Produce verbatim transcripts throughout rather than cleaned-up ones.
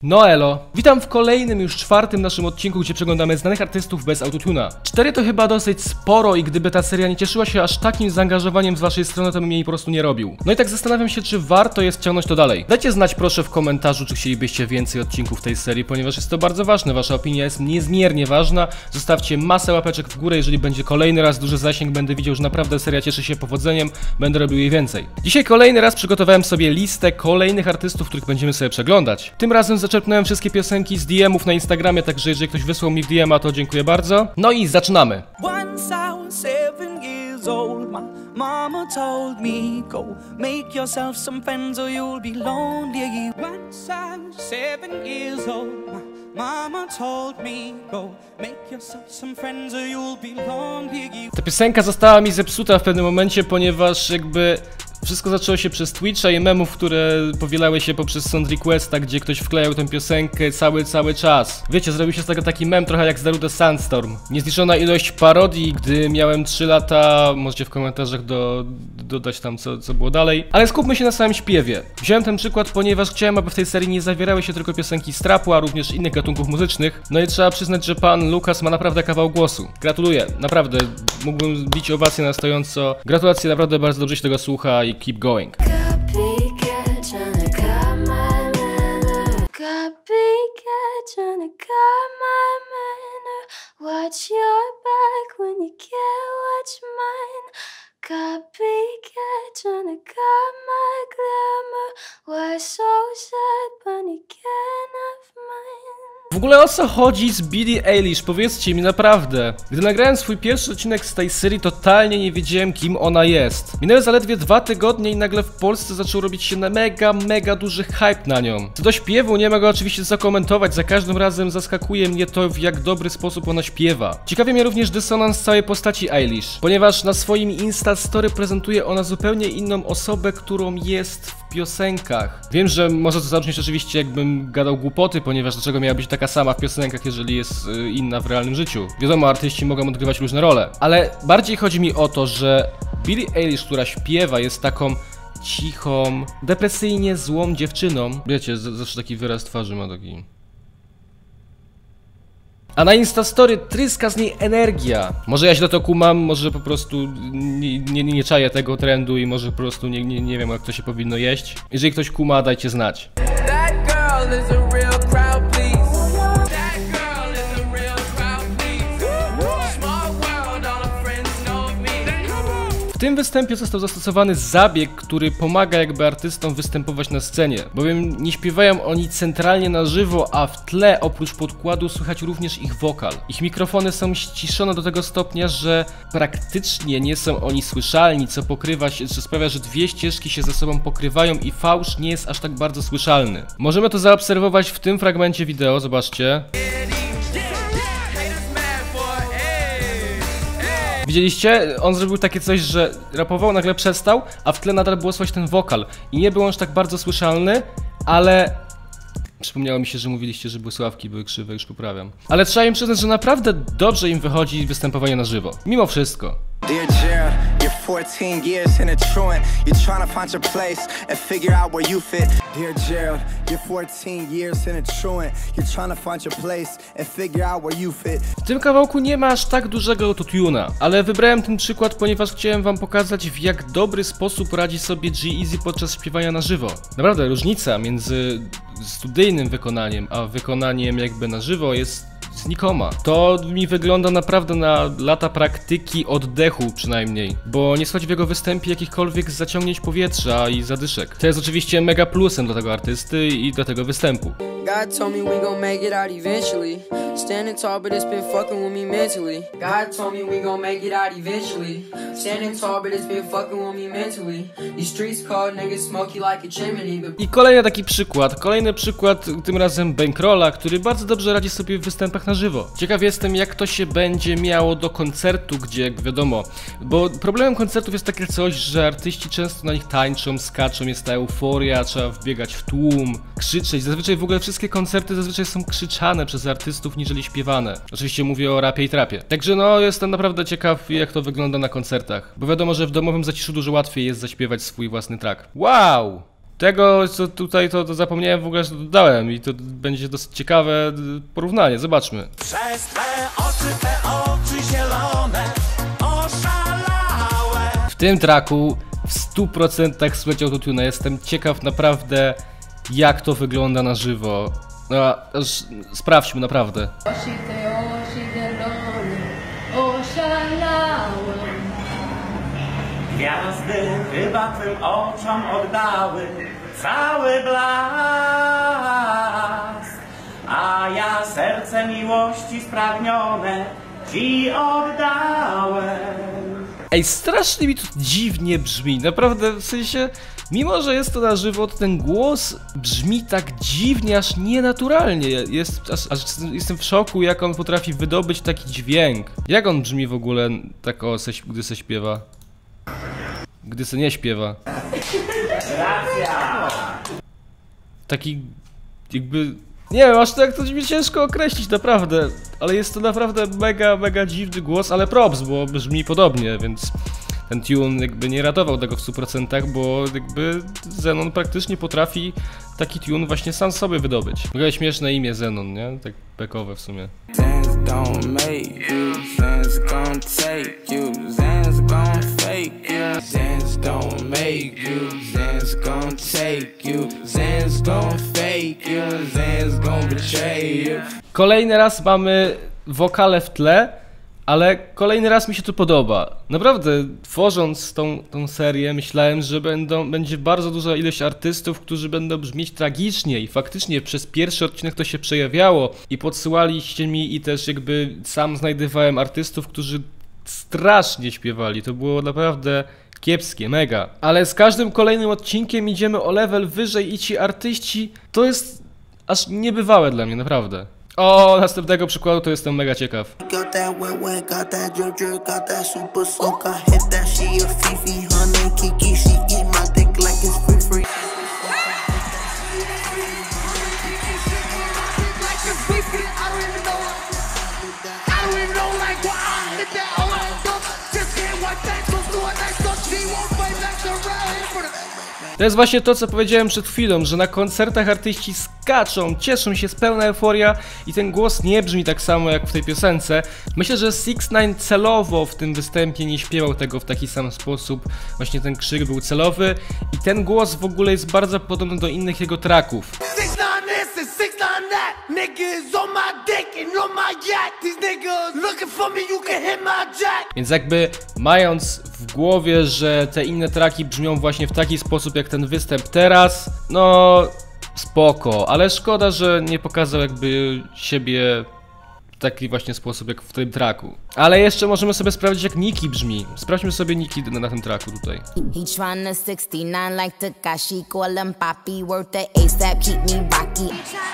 No elo, witam w kolejnym już czwartym naszym odcinku, gdzie przeglądamy znanych artystów bez autotuna. Cztery to chyba dosyć sporo i gdyby ta seria nie cieszyła się aż takim zaangażowaniem z waszej strony, to bym jej po prostu nie robił. No i tak zastanawiam się, czy warto jest ciągnąć to dalej. Dajcie znać proszę w komentarzu, czy chcielibyście więcej odcinków tej serii, ponieważ jest to bardzo ważne, wasza opinia jest niezmiernie ważna. Zostawcie masę łapeczek w górę, jeżeli będzie kolejny raz duży zasięg, będę widział, że naprawdę seria cieszy się powodzeniem, będę robił jej więcej. Dzisiaj kolejny raz przygotowałem sobie listę kolejnych artystów, których będziemy sobie przeglądać. Tym razem zaczerpnąłem wszystkie piosenki z D Mów na Instagramie, także jeżeli ktoś wysłał mi w D M a, to dziękuję bardzo. No i zaczynamy. Mama told me go make yourself some friends or you'll be lonely. Once I was seven years old, my mama told me go make yourself some friends or you'll be lonely. Ta piosenka została mi zepsuta w pewnym momencie, ponieważ jakby wszystko zaczęło się przez Twitcha i memów, które powielały się poprzez Sound Requesta, gdzie ktoś wklejał tę piosenkę cały, cały czas. Wiecie, zrobił się z tego taki mem trochę jak z Darude Sandstorm. Niezliczona ilość parodii, gdy miałem trzy lata, możecie w komentarzach do, dodać tam co, co było dalej. Ale skupmy się na samym śpiewie. Wziąłem ten przykład, ponieważ chciałem, aby w tej serii nie zawierały się tylko piosenki z trapu, a również innych gatunków muzycznych. No i trzeba przyznać, że pan Lukas ma naprawdę kawał głosu. Gratuluję, naprawdę, mógłbym bić owację na stojąco. Gratulacje, naprawdę bardzo dobrze się tego słucha i keep going. Watch your back when you can't watch mine. Copycat tryna cut my glamour. Why so sad when you can't have mine? W ogóle o co chodzi z Billie Eilish? Powiedzcie mi naprawdę. Gdy nagrałem swój pierwszy odcinek z tej serii, totalnie nie wiedziałem, kim ona jest. Minęły zaledwie dwa tygodnie i nagle w Polsce zaczął robić się na mega, mega duży hype na nią. Co do śpiewu, nie mogę oczywiście zakomentować, za każdym razem zaskakuje mnie to, w jak dobry sposób ona śpiewa. Ciekawi mnie również dysonans całej postaci Eilish, ponieważ na swoim Insta Story prezentuje ona zupełnie inną osobę, którą jest w piosenkach. Wiem, że może to zabrzmieć oczywiście, jakbym gadał głupoty, ponieważ dlaczego miała być taka sama w piosenkach, jeżeli jest y, inna w realnym życiu. Wiadomo, artyści mogą odgrywać różne role, ale bardziej chodzi mi o to, że Billie Eilish, która śpiewa, jest taką cichą, depresyjnie złą dziewczyną. Wiecie, zawsze taki wyraz twarzy ma taki... A na Instastory tryska z niej energia. Może ja źle to kumam, może po prostu nie, nie, nie czaję tego trendu i może po prostu nie, nie, nie wiem, jak to się powinno jeść. Jeżeli ktoś kuma, dajcie znać. W tym występie został zastosowany zabieg, który pomaga jakby artystom występować na scenie, bowiem nie śpiewają oni centralnie na żywo, a w tle oprócz podkładu słychać również ich wokal. Ich mikrofony są ściszone do tego stopnia, że praktycznie nie są oni słyszalni, co pokrywa się, co sprawia, że dwie ścieżki się ze sobą pokrywają i fałsz nie jest aż tak bardzo słyszalny. Możemy to zaobserwować w tym fragmencie wideo, zobaczcie. Widzieliście? On zrobił takie coś, że rapował, nagle przestał, a w tle nadal było słychać ten wokal. I nie był on aż tak bardzo słyszalny, ale... Przypomniało mi się, że mówiliście, że były sławki, były krzywe, już poprawiam. Ale trzeba im przyznać, że naprawdę dobrze im wychodzi występowanie na żywo. Mimo wszystko. Dear Gerald, you're fourteen years in a truant. You're trying to find your place and figure out where you fit. Dear Gerald, you're fourteen years in a truant. You're trying to find your place and figure out where you fit. W tym kawałku nie ma aż tak dużego autotuna, ale wybrałem ten przykład, ponieważ chciałem wam pokazać, w jak dobry sposób radzi sobie G-Eazy podczas śpiewania na żywo. Naprawdę, różnica między studyjnym wykonaniem, a wykonaniem jakby na żywo jest znikoma. To mi wygląda naprawdę na lata praktyki oddechu przynajmniej, bo nie schodzi w jego występie jakichkolwiek zaciągnięć powietrza i zadyszek. To jest oczywiście mega plusem dla tego artysty i dla tego występu. God told me we gon' make it out eventually. Standing tall, but it's been fucking with me mentally. God told me we gon' make it out eventually. Standing tall, but it's been fucking with me mentally. These streets cold, niggas smoky like a chimney. I kolejny taki przykład, kolejny przykład, tym razem Bankrolla, który bardzo dobrze radzi sobie w występach na żywo. Ciekaw jestem, jak to się będzie miało do koncertu, gdzie jak wiadomo, bo problemem koncertów jest takie coś, że artyści często na nich tańczą, skaczą, jest ta euforia, trzeba wbiegać w tłum, krzyczeć. Zazwyczaj w ogóle wszystkie koncerty zazwyczaj są krzyczane przez artystów niżeli śpiewane. Oczywiście mówię o rapie i trapie. Także no, jestem naprawdę ciekaw, jak to wygląda na koncertach, bo wiadomo, że w domowym zaciszu dużo łatwiej jest zaśpiewać swój własny track. Wow! tego, co tutaj, to, to zapomniałem w ogóle, że to dodałem i to będzie dosyć ciekawe porównanie, zobaczmy. Przez twe oczy, te oczy zielone, oszalałe. W tym tracku w stu procentach słychać autotune. Jestem ciekaw naprawdę, jak to wygląda na żywo. No, aż sprawdźmy naprawdę. Oczy te oczy zielone, oszalałe. Gwiazdy chyba twym oczom oddały cały blask, a ja serce miłości spragnione ci oddałem. Ej, strasznie mi to dziwnie brzmi, naprawdę, w sensie, mimo że jest to na żywo, to ten głos brzmi tak dziwnie, aż nienaturalnie. Jest, aż, aż jestem w szoku, jak on potrafi wydobyć taki dźwięk. Jak on brzmi w ogóle tak o, se, gdy se śpiewa? Gdy se nie śpiewa. Racja! Taki jakby... Nie wiem, aż tak to mi ciężko określić, naprawdę. Ale jest to naprawdę mega, mega dziwny głos, ale props, bo brzmi podobnie, więc... Ten tune jakby nie ratował tego w stu procentach, bo jakby Zenon praktycznie potrafi taki tune właśnie sam sobie wydobyć. W ogóle śmieszne imię Zenon, nie? Tak bekowe w sumie. Zans don't make you, Zans gon' take you, Zans gon' fake you, Zans don't make you, Zans gon' take you, Zans gon' fake you, Zans gon' betray you. Kolejny raz mamy wokale w tle, ale kolejny raz mi się to podoba. Naprawdę, tworząc tą, tą serię, myślałem, że będą, będzie bardzo duża ilość artystów, którzy będą brzmieć tragicznie i faktycznie przez pierwszy odcinek to się przejawiało i podsyłaliście mi i też jakby sam znajdowałem artystów, którzy strasznie śpiewali. To było naprawdę kiepskie, mega. Ale z każdym kolejnym odcinkiem idziemy o level wyżej i ci artyści to jest aż niebywałe dla mnie, naprawdę. O, następnego przykładu to jestem mega ciekaw. Got that wet wet, got that drip drip, got that super soak. I hit that, she a Fifi, honey, Kiki, she eat my dick like it's free free. To jest właśnie to, co powiedziałem przed chwilą, że na koncertach artyści skaczą, cieszą się, z pełna euforia i ten głos nie brzmi tak samo jak w tej piosence. Myślę, że six nine celowo w tym występie nie śpiewał tego w taki sam sposób, właśnie ten krzyk był celowy i ten głos w ogóle jest bardzo podobny do innych jego tracków. Więc jakby mając w głowie, że te inne traki brzmią właśnie w taki sposób jak ten występ teraz, no spoko, ale szkoda, że nie pokazał jakby siebie w taki właśnie sposób jak w tym traku. Ale jeszcze możemy sobie sprawdzić, jak Nicki brzmi. Sprawdźmy sobie Nicki na, na tym traku tutaj. He tryna sixty-nine like Takashi, call him Papi, worth the ASAP, keep me rocky.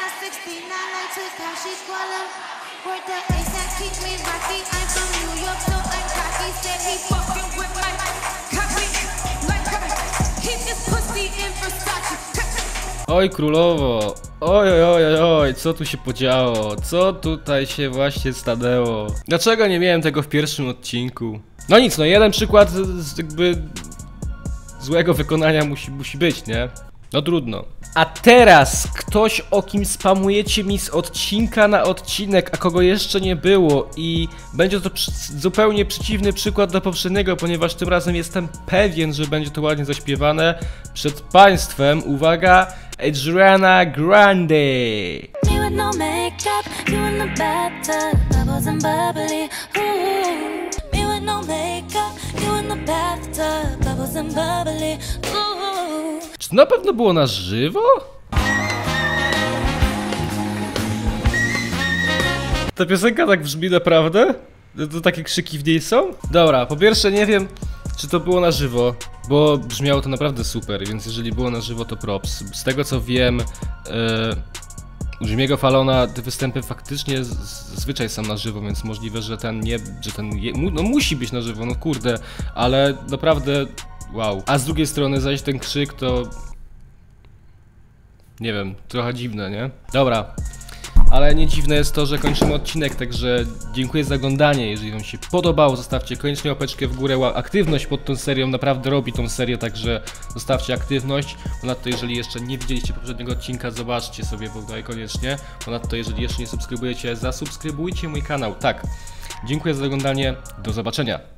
Oj królowo, oj oj oj oj, co tu się podziało, co tutaj się właśnie stanęło. Dlaczego nie miałem tego w pierwszym odcinku? No nic, no jeden przykład z jakby złego wykonania musi, musi być, nie? No trudno. A teraz ktoś, o kim spamujecie mi z odcinka na odcinek, a kogo jeszcze nie było i będzie to przy, zupełnie przeciwny przykład do poprzedniego, ponieważ tym razem jestem pewien, że będzie to ładnie zaśpiewane przed państwem. Uwaga, Ariana Grande. Czy to na pewno było na żywo? Ta piosenka tak brzmi naprawdę? To, to takie krzyki w niej są? Dobra, po pierwsze nie wiem, czy to było na żywo, bo brzmiało to naprawdę super, więc jeżeli było na żywo, to props. Z tego co wiem, yy, u Jimmy'ego Fallona te występy faktycznie zazwyczaj są na żywo, więc możliwe, że ten nie, że ten je, no musi być na żywo, no kurde, ale naprawdę wow. A z drugiej strony zaś ten krzyk to... Nie wiem, trochę dziwne, nie? Dobra. ale nie dziwne jest to, że kończymy odcinek, także dziękuję za oglądanie. Jeżeli wam się podobało, zostawcie koniecznie łapeczkę w górę. Aktywność pod tą serią naprawdę robi tą serię, także zostawcie aktywność. Ponadto jeżeli jeszcze nie widzieliście poprzedniego odcinka, zobaczcie sobie tutaj koniecznie. Ponadto jeżeli jeszcze nie subskrybujecie, zasubskrybujcie mój kanał. Tak, dziękuję za oglądanie, do zobaczenia.